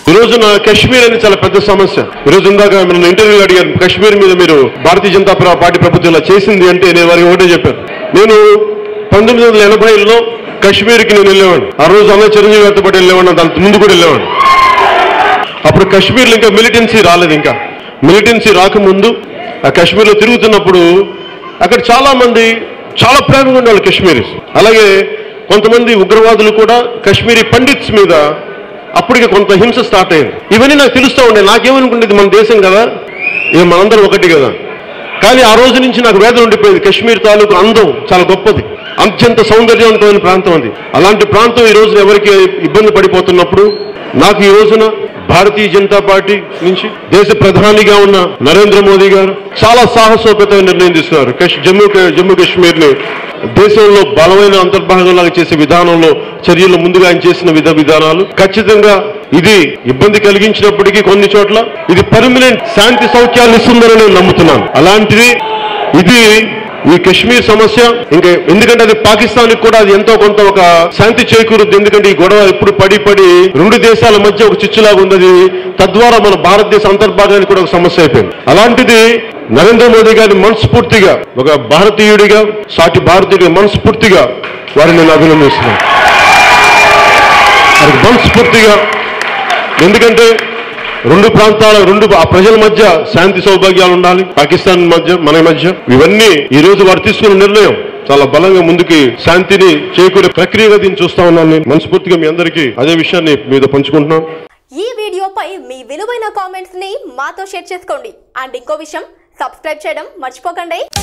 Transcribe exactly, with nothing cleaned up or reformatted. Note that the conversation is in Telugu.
ఈ రోజున కశ్మీర్ అనేది చాలా పెద్ద సమస్య. ఈ రోజు ఇందాక మన ఇంటర్వ్యూ అడిగారు, కశ్మీర్ మీద మీరు భారతీయ జనతా పార్టీ ప్రభుత్వం ఇలా చేసింది అంటే నేను వారికి ఒకటే చెప్పాను. నేను పంతొమ్మిది వందల ఎనభైలో కశ్మీర్కి నేను వెళ్ళేవాడు. ఆ రోజు అన్న చిరంజీవి గారితో పాటు వెళ్ళేవాడు, దాని ముందు కూడా వెళ్ళేవాడు. అప్పుడు కశ్మీర్లో ఇంకా మిలిటెన్సీ రాలేదు. ఇంకా మిలిటెన్సీ రాకముందు ఆ కశ్మీర్లో తిరుగుతున్నప్పుడు అక్కడ చాలా మంది చాలా ప్రేమగా ఉండేవాళ్ళు కశ్మీరీస్. అలాగే కొంతమంది ఉగ్రవాదులు కూడా కశ్మీరీ పండిట్స్ మీద అప్పటికి కొంత హింస స్టార్ట్ అయింది. ఇవన్నీ నాకు తెలుస్తూ ఉండే. నాకేమనుకుంటుంది, మన దేశం కదా, ఇక మనందరం ఒకటి కదా. కానీ ఆ రోజు నుంచి నాకు వేదన ఉండిపోయింది. కశ్మీర్ తాలూకు అందం చాలా గొప్పది, అత్యంత సౌందర్యవంతమైన ప్రాంతం అది. అలాంటి ప్రాంతం ఈ రోజున ఎవరికి ఇబ్బంది పడిపోతున్నప్పుడు నాకు ఈ రోజున భారతీయ జనతా పార్టీ నుంచి దేశ ప్రధానిగా ఉన్న నరేంద్ర మోదీ గారు చాలా సాహసోపేతమైన నిర్ణయం తీసుకున్నారు. జమ్మూ జమ్మూ కాశ్మీర్ ని దేశంలో బలమైన అంతర్భాగంలాగా చేసే విధానంలో చర్యలు ముందుగా ఆయన చేసిన విధ విధానాలు ఖచ్చితంగా ఇది ఇబ్బంది కలిగించినప్పటికీ కొన్ని చోట్ల ఇది పర్మనెంట్ శాంతి సౌఖ్యాలు ఇస్తుందని నేను నమ్ముతున్నాను. అలాంటిది ఇది ఈ కశ్మీర్ సమస్య ఇంకా ఎందుకంటే అది పాకిస్తాన్కి కూడా అది ఎంతో కొంత ఒక శాంతి చేకూరుద్ది. ఎందుకంటే ఈ గొడవ ఇప్పుడు పడి పడి రెండు దేశాల మధ్య ఒక చిచ్చులాగా ఉన్నది. తద్వారా మన భారతదేశ అంతర్భాగానికి కూడా ఒక సమస్య అయిపోయింది. అలాంటిది నరేంద్ర మోదీ గారిని మనస్ఫూర్తిగా ఒక భారతీయుడిగా సాటి భారతీయుడిగా మనస్ఫూర్తిగా వారిని నేను అభినందిస్తున్నాను. వారికి మనస్ఫూర్తిగా, ఎందుకంటే రెండు ప్రాంతాల రెండు ఆ ప్రజల మధ్య శాంతి సౌభాగ్యాలు ఉండాలి, పాకిస్తాన్ మధ్య మన మధ్య. ఇవన్నీ ఈ రోజు వారు తీసుకున్న నిర్ణయం చాలా బలంగా ముందుకి శాంతిని చేకూరే ప్రక్రియగా దీన్ని చూస్తా ఉన్నాను. నేను మనస్ఫూర్తిగా మీ అందరికీ అదే విషయాన్ని మీద పంచుకుంటున్నాను. ఈ వీడియోపై మీ విలువైన కామెంట్స్ ని మాతో షేర్ చేసుకోండి. అండ్ ఇంకో విషయం, సబ్స్క్రైబ్ చేయడం మర్చిపోకండి.